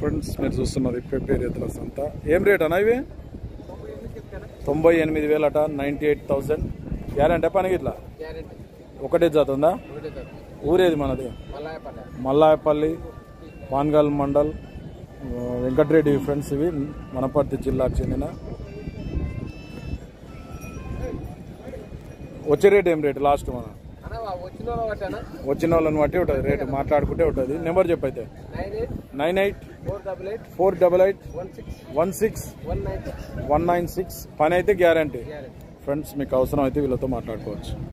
Friends మీరు చూస్తున్నది పెబ్బేర్ ఎద్దుల సంత. ఏం రేట్ అన్న ఇవి? 98,000 అట. 98,000. గ్యారెంటీ పనికి ఇట్లా ఒకటే జాత ఉందా? ఊరేది మనది? మల్లాయపల్లి, పాన్గల్ మండల్, వెంకటరెడ్డి ఫ్రెండ్స్. ఇవి వనపర్తి జిల్లాకు చెందిన. వచ్చే రేట్ ఏం రేటు లాస్ట్? మన వచ్చిన వాళ్ళని బట్టి ఉంటుంది రేటు, మాట్లాడుకుంటే ఉంటుంది. నెంబర్ చెప్పైతే 98488816196196. పని అయితే గ్యారంటీ ఫ్రెండ్స్. మీకు అవసరం అయితే వీళ్ళతో మాట్లాడుకోవచ్చు.